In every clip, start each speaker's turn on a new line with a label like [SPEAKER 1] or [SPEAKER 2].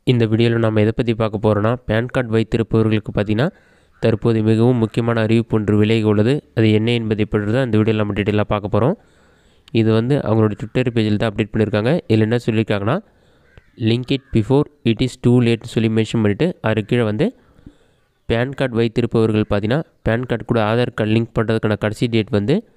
[SPEAKER 1] இந்த வீடியோவில் நம்ம எதை பற்றி பார்க்க போகிறோன்னா, பேன் கார்டு வைத்திருப்பவர்களுக்கு பார்த்திங்கன்னா தற்போது மிகவும் முக்கியமான அறிவிப்பு ஒன்று விலகி உள்ளது. அது என்ன என்பதை பற்றி தான் இந்த வீடியோவில் நம்ம டீட்டெயிலாக பார்க்க போகிறோம். இது அவங்களோட ட்விட்டர் பேஜில் தான் அப்டேட் பண்ணியிருக்காங்க. இதில் என்ன சொல்லியிருக்காங்கன்னா, link it before it is too லேட்னு சொல்லி மென்ஷன் பண்ணிவிட்டு அதுக்கு கீழே பேன் கார்டு வைத்திருப்பவர்கள் பார்த்திங்கன்னா பேன் கார்டு கூட ஆதார் கார்டு லிங்க் பண்ணுறதுக்கான கடைசி டேட்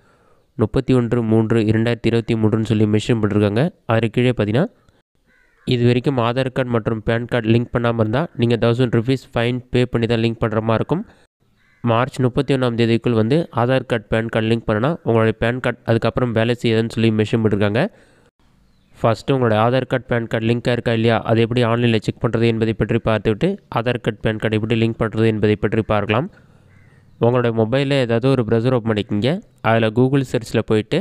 [SPEAKER 1] 31/3/2023 சொல்லி மென்ஷன் பண்ணியிருக்காங்க. அதுக்கு கீழே பார்த்திங்கன்னா, இது வரைக்கும் ஆதார் கார்டு மற்றும் பேன் கார்டு லிங்க் பண்ணாமல் இருந்தால் நீங்கள் 1000 rupees ஃபைன் பே பண்ணி தான் லிங்க் பண்ணுற மாதிரி இருக்கும். March 31 Aadhaar card PAN card link பண்ணனா உங்களுடைய பேன் கார்டு அதுக்கப்புறம் வேலை செய்யுதுன்னு சொல்லி மென்ஷன் பண்ணியிருக்காங்க. ஃபஸ்ட்டு உங்களுடைய ஆதார் கார்டு பேன் கார்டு லிங்காக இருக்கா இல்லையா, அதை எப்படி ஆன்லைனில் செக் பண்ணுறது என்பதை பற்றி பார்த்துவிட்டு ஆதார் கார்டு பேன் கார்டு எப்படி லிங்க் பண்ணுறது என்பதை பற்றி பார்க்கலாம். உங்களுடைய மொபைலில் ஏதாவது ஒரு ப்ரௌசர் ஓப்பன் பண்ணிக்கிங்க. அதில் கூகுள் சர்ச்சில் போயிட்டு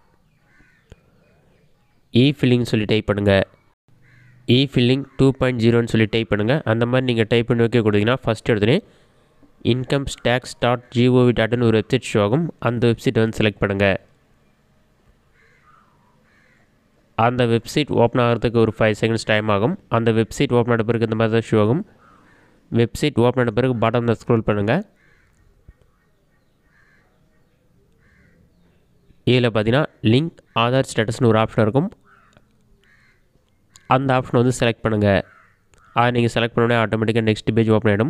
[SPEAKER 1] இ-ஃபில்லிங் சொல்லி டைப் பண்ணுங்கள். இ-ஃபில்லிங் 2.0ன்னு சொல்லி டைப் பண்ணுங்கள். அந்த மாதிரி நீங்கள் டைப் பண்ணி வைக்க கொடுத்தீங்கன்னா ஃபஸ்ட் எடுத்துனே incomestax.gov.in ஒரு வெப்சைட் ஷோ ஆகும். அந்த வெப்சைட்டை செலக்ட் பண்ணுங்கள். அந்த வெப்சைட் ஓப்பன் ஆகிறதுக்கு ஒரு 5 seconds டைம் ஆகும். அந்த வெப்சைட் ஓப்பன் ஆன பிறகு இந்த மாதிரி தான் ஷோ ஆகும். வெப்சைட் ஓப்பன் ஆன பிறகு பாட்டமில் ஸ்க்ரோல் பண்ணுங்கள். இதில் பார்த்தீங்கன்னா லிங்க் ஆதார் ஸ்டேட்டஸ்னு ஒரு ஆப்ஷன் இருக்கும். அந்த ஆப்ஷனை செலக்ட் பண்ணுங்கள். அதை நீங்கள் செலக்ட் பண்ணோடனே ஆட்டோமேட்டிக்காக நெக்ஸ்ட் பேஜ் ஓப்பன் ஆகிடும்.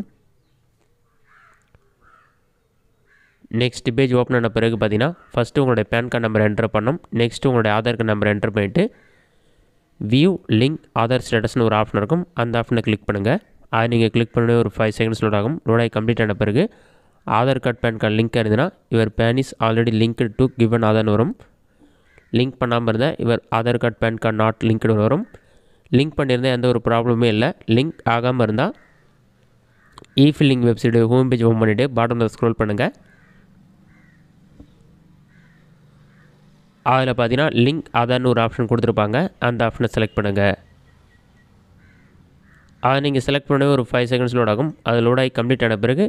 [SPEAKER 1] நெக்ஸ்ட் பேஜ் ஓப்பன் ஆன பிறகு பார்த்தீங்கன்னா ஃபஸ்ட்டு உங்களுடைய பேன் கார்டு நம்பர் என்டர் பண்ணணும். நெக்ஸ்ட்டு உங்களுடைய ஆதார் கார்டு நம்பர் என்டர் பண்ணிவிட்டு வியூ லிங்க் ஆதார் ஸ்டேட்டஸ்னு ஒரு ஆப்ஷன் இருக்கும். அந்த ஆப்ஷனை கிளிக் பண்ணுங்கள். அதை நீங்கள் கிளிக் பண்ணி ஒரு 5 seconds லோட் ஆகும். லோட் ஆகி கம்ப்ளீட் ஆன பிறகு Aadhaar card PAN card link இருந்ததுன்னா இவர் PAN is already linked to given ஆதார்னு வரும். லிங்க் பண்ணாமல் இருந்தால் இவர் Aadhaar card PAN card not linked வரும். லிங்க் பண்ணியிருந்தால் எந்த ஒரு ப்ராப்ளமே இல்லை. லிங்க் ஆகாமல் இருந்தால் e-filing website home page open பண்ணிவிட்டு பாட்டமில் ஸ்க்ரோல் பண்ணுங்கள். அதில் பார்த்தீங்கன்னா லிங்க் ஆதார்னு ஒரு ஆப்ஷன் கொடுத்துருப்பாங்க. அந்த ஆப்ஷனை செலக்ட் பண்ணுங்கள். அதை நீங்கள் செலக்ட் பண்ணவே ஒரு 5 seconds லோட் ஆகும். அது லோட் ஆகி கம்ப்ளீட் ஆன பிறகு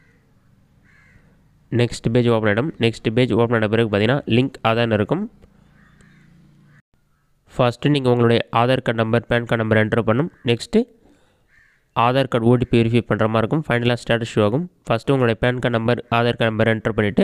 [SPEAKER 1] நெக்ஸ்ட் பேஜ் ஓப்பன் ஆகிடும். நெக்ஸ்ட் பேஜ் ஓப்பன் ஆன பிறகு பார்த்தீங்கன்னா லிங்க் ஆதார்னு இருக்கும். ஃபஸ்ட்டு நீங்கள் உங்களுடைய Aadhaar card number PAN card number enter பண்ணணும். Next Aadhaar card OTP verify பண்ணுற மாதிரி இருக்கும். ஃபைனலாக ஸ்டேட்டஸ் ஷோ ஆகும். ஃபஸ்ட்டு உங்களுடைய PAN card number Aadhaar card number enter பண்ணிவிட்டு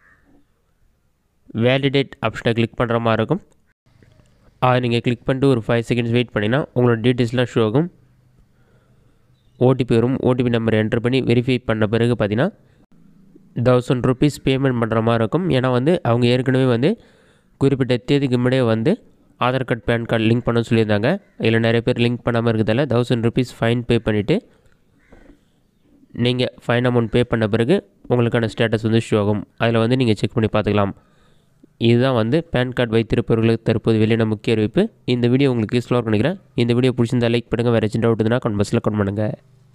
[SPEAKER 1] வேலிடேட் ஆப்ஷனை கிளிக் பண்ணுற மாதிரி இருக்கும். அதை நீங்கள் கிளிக் பண்ணிட்டு ஒரு 5 seconds வெயிட் பண்ணிங்கன்னா உங்களோட டீட்டெயில்ஸ்லாம் ஷோ ஆகும். ஓடிபி வரும். ஓடிபி நம்பர் என்டர் பண்ணி வெரிஃபை பண்ண பிறகு பார்த்தீங்கன்னா 1000 rupees பேமெண்ட் பண்ணுற மாதிரி இருக்கும். ஏன்னா அவங்க ஏற்கனவே குறிப்பிட்ட தேதிக்கு முன்னாடியே Aadhaar card PAN card link பண்ண சொல்லியிருந்தாங்க. இதில் நிறைய பேர் லிங்க் பண்ணாமல் இருக்கிறதால 1000 rupees ஃபைன் பே பண்ணிவிட்டு நீங்கள் ஃபைன் அமௌண்ட் பே பண்ண பிறகு உங்களுக்கான ஸ்டேட்டஸ் ஷோ ஆகும். அதில் நீங்கள் செக் பண்ணி பார்த்துக்கலாம். இதுதான் பேன் கார்டு வைத்திருப்பவர்களுக்கு தற்போது வெளியான முக்கிய அறிவிப்பு. இந்த வீடியோ உங்களுக்கு யூஸ்ஃபுல்லாக நினைக்கிறேன். இந்த வீடியோ பிடிச்சிருந்தால் லைக் பண்ணுங்கள். வேறு சின்ன டவுட் இருந்தால் கமெண்ட் பாக்ஸில் கமெண்ட் பண்ணுங்கள்.